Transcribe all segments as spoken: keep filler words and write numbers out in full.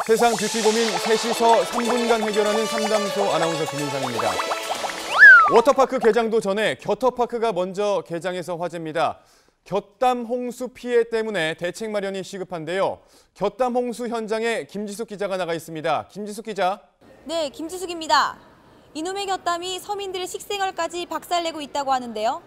세상 뷰티 고민 셋이서 삼 분간 해결하는 상담소 아나운서 김인상입니다. 워터파크 개장도 전에 겨터파크가 먼저 개장해서 화제입니다. 곁담 홍수 피해 때문에 대책 마련이 시급한데요. 곁담 홍수 현장에 김지숙 기자가 나가 있습니다. 김지숙 기자. 네, 김지숙입니다. 이놈의 곁담이 서민들의 식생활까지 박살내고 있다고 하는데요.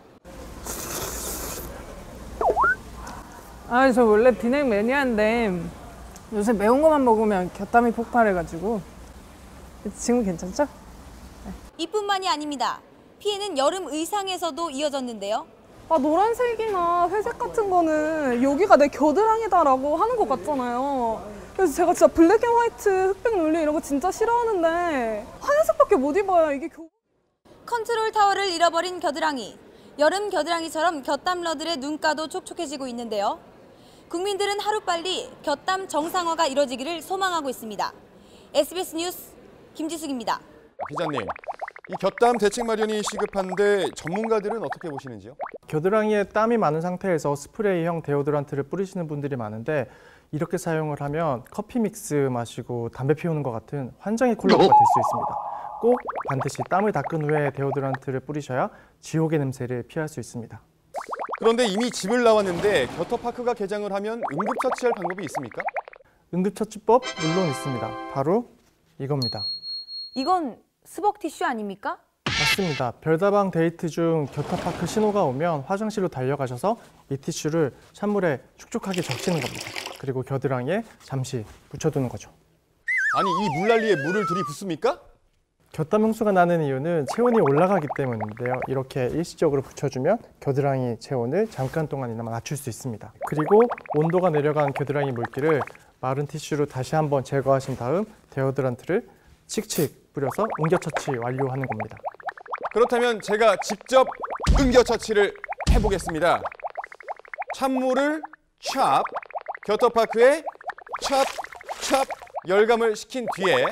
아, 저 원래 비냉 매니아인데 요새 매운 것만 먹으면 곁담이 폭발해가지고. 지금 괜찮죠? 네. 이뿐만이 아닙니다. 피해는 여름 의상에서도 이어졌는데요. 아, 노란색이나 회색 같은 거는 여기가 내 겨드랑이다라고 하는 것 같잖아요. 그래서 제가 진짜 블랙 앤 화이트, 흑백 논리 이런 거 진짜 싫어하는데 하얀색밖에 못 입어요. 이게 겨... 컨트롤 타워를 잃어버린 겨드랑이. 여름 겨드랑이처럼 곁담러들의 눈가도 촉촉해지고 있는데요. 국민들은 하루빨리 곁담 정상화가 이뤄지기를 소망하고 있습니다. 에스비에스 뉴스 김지숙입니다. 기자님, 이 곁담 대책 마련이 시급한데 전문가들은 어떻게 보시는지요? 겨드랑이에 땀이 많은 상태에서 스프레이형 데오드란트를 뿌리시는 분들이 많은데 이렇게 사용을 하면 커피 믹스 마시고 담배 피우는 것 같은 환장의 콜라보가 될 수 있습니다. 꼭 반드시 땀을 닦은 후에 데오드란트를 뿌리셔야 지옥의 냄새를 피할 수 있습니다. 그런데 이미 집을 나왔는데 겨터파크가 개장을 하면 응급처치할 방법이 있습니까? 응급처치법 물론 있습니다. 바로 이겁니다. 이건 스벅 티슈 아닙니까? 맞습니다. 별다방 데이트 중 겨터파크 신호가 오면 화장실로 달려가셔서 이 티슈를 찬물에 축축하게 적시는 겁니다. 그리고 겨드랑이에 잠시 묻혀두는 거죠. 아니, 이 물난리에 물을 들이붓습니까? 곁담 홍수가 나는 이유는 체온이 올라가기 때문인데요. 이렇게 일시적으로 붙여주면 겨드랑이 체온을 잠깐 동안이나마 낮출 수 있습니다. 그리고 온도가 내려간 겨드랑이 물기를 마른 티슈로 다시 한번 제거하신 다음 데오드란트를 칙칙 뿌려서 응급처치 완료하는 겁니다. 그렇다면 제가 직접 응급처치를 해보겠습니다. 찬물을 찹, 겨터파크에 찹, 찹 열감을 시킨 뒤에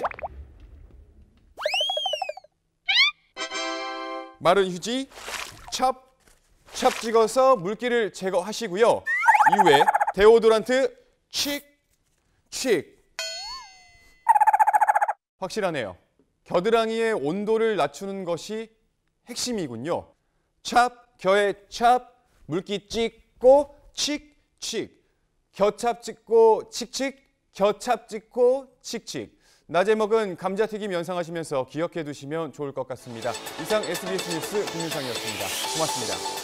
마른 휴지 찹, 찹 찍어서 물기를 제거하시고요. 이후에 데오도란트 칙, 칙. 확실하네요. 겨드랑이의 온도를 낮추는 것이 핵심이군요. 찹, 겨에 찹, 물기 찍고 칙, 칙. 겨찹 찍고 칙칙, 겨찹 찍고 칙칙. 낮에 먹은 감자튀김 연상하시면서 기억해 두시면 좋을 것 같습니다. 이상 에스비에스 뉴스 김윤상이었습니다. 고맙습니다.